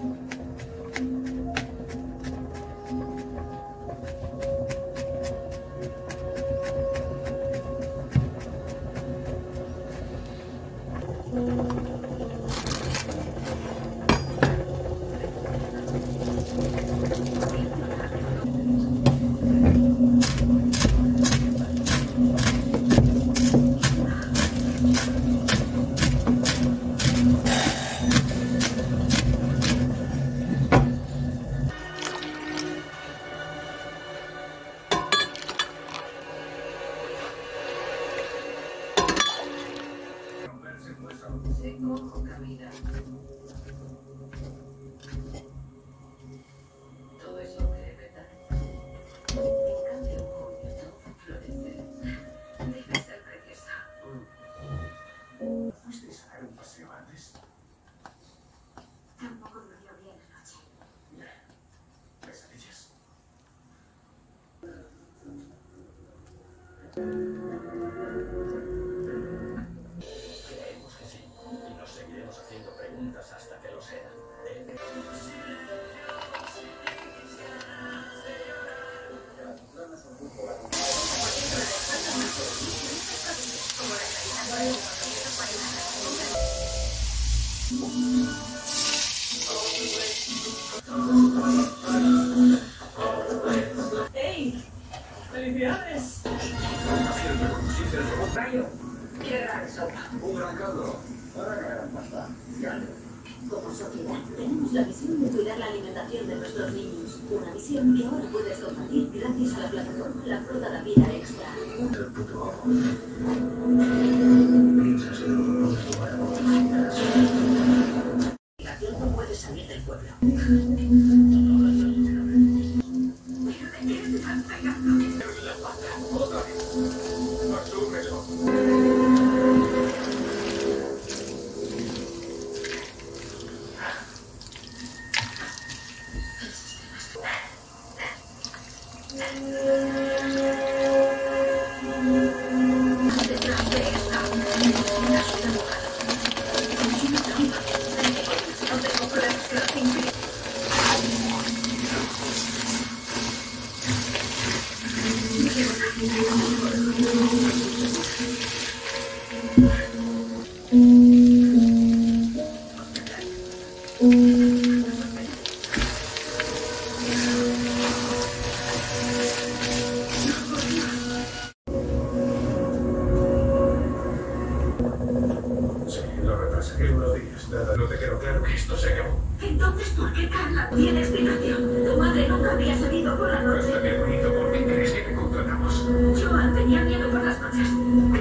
Sé cómo caminar. Todo eso que verdad. En cambio, junio todo florece. Debe ser preciosa. ¿Fuisteis a dar un paseo antes? Tampoco durmió bien anoche. ¿Pesadillas? Creemos que sí, y nos seguiremos haciendo preguntas hasta que lo sean. ¡Ey! ¡Felicidades! Rayo, qué gran sopa. Un gran caldo. Ahora caerán pasta. Como sociedad, tenemos la misión de cuidar la alimentación de nuestros niños. Una misión que ahora puedes compartir gracias a la plataforma La Fruta da Vida Extra. El puto ojo. Piensas que no conoces tu mano. No puedes salir del pueblo. Otra vez. Asúmelo. Sí, lo retrasaré unos días. Nada, no te quedó claro que esto se acabó. Entonces, ¿por qué Carla tiene explicación? Tu madre nunca había salido por la noche. Hasta que bonito, ¿por qué crees que te contratamos? Joan tenía miedo por las noches.